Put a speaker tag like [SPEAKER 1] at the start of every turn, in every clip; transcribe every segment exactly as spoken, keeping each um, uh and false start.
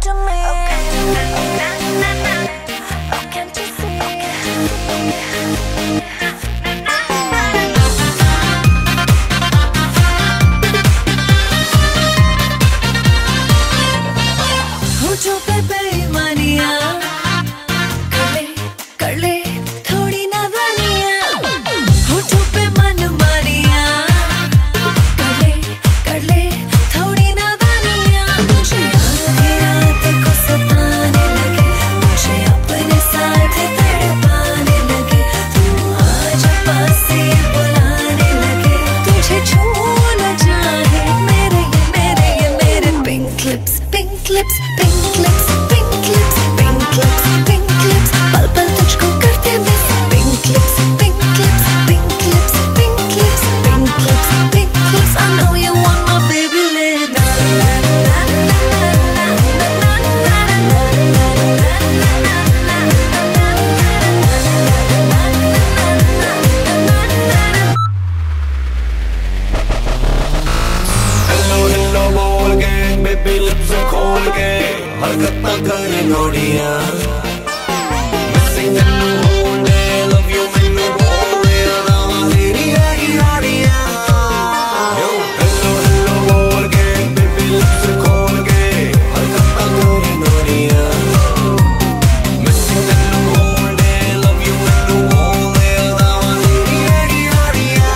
[SPEAKER 1] to me. Oh, can't you see? होठों पे बेईमानियां कर ले कर ले थोड़ी नादानियां, होठों पे मनमानियां कर ले कर ले थोड़ी नादानियां। मुझे आधी रात को सताने लगे, मुझे अपने साथ तड़पाने लगे, तू आजा पास ये बुलाने लगे, तुझे छू न चाहे मेरे ये मेरे ये मेरे pink lips pink lips pink lips pink lips pink lips pink lips पल पल तुझको करते miss. Pink lips pink lips pink lips pink lips pink lips pink lips I know you want my baby lips.
[SPEAKER 2] Hello hello बोल के baby lips खोल के हरकत ना करे नोड़िया, missing in the whole day, love you make me whole day, now I तेरी आगी आड़िया। Hello hello बोल के baby lips खोल के हरकत ना करे नोड़िया, missing in the whole day, love you make me whole day, now I तेरी आगी आड़िया।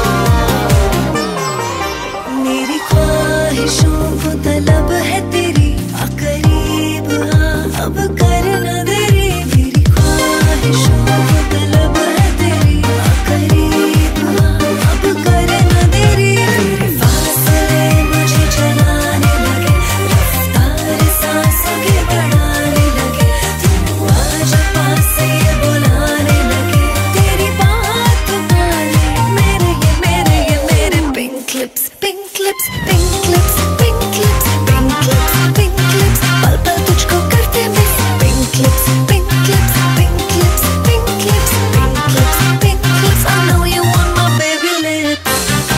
[SPEAKER 1] मेरी ख्वाहिशों को तलब है तेरी, आ करीब आ अब कर न देरी। मेरी ख्वाहिशों को तलब है तेरी, आ करीब आ अब कर न देरी। तेरे फासले मुझे जलाने लगे, रफ्तार सांसों की बढ़ाने लगे, तू आजा पास ये बुलाने लगे, तेरी बात माने मेरे ये मेरे ये मेरे pink lips pink lips pink lips pink lips pink lips pink lips पल पल तुझको करते miss. Pink lips pink lips pink lips pink lips pink lips pink lips I know you want my baby lips.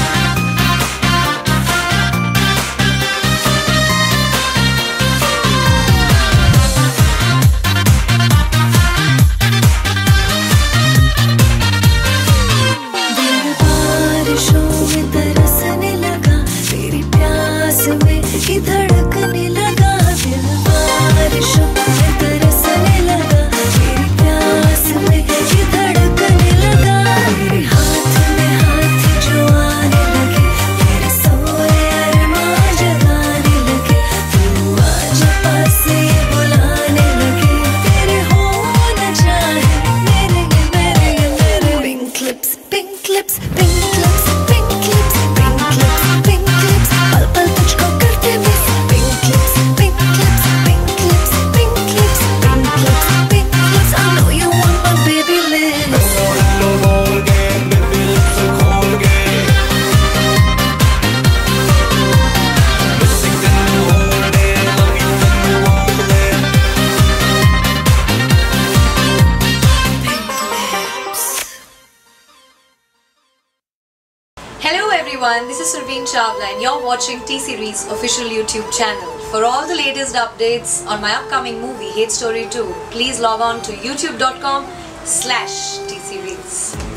[SPEAKER 1] दिल बारिशों में तरसने लगा, तेरी प्यास में ही धड़कने लगा। दिल बारिशों में तरसने लगा, तेरी प्यास में ही धड़कने लगा। तेरे हाथ में हाथ जो आने लगे, तेरे सोए अरमां जगाने लगे, तू आजा पास ये बुलाने लगे, तेरे हो न चाहे मेरे ये मेरे ये मेरे pink lips pink lips pink lips pink lips pink lips pink lips पल पल तुझको करते miss. Pink lips pink lips pink lips pink lips pink lips pink lips I know you want my baby lips.
[SPEAKER 2] Hello hello बोल के baby lips खोल के missing in the whole day, love you make me whole day.
[SPEAKER 3] Hello everyone, this is Surveen Chawla and you're watching T-Series official YouTube channel. For all the latest updates on my upcoming movie Hate Story two, please log on to youtube dot com slash T-Series.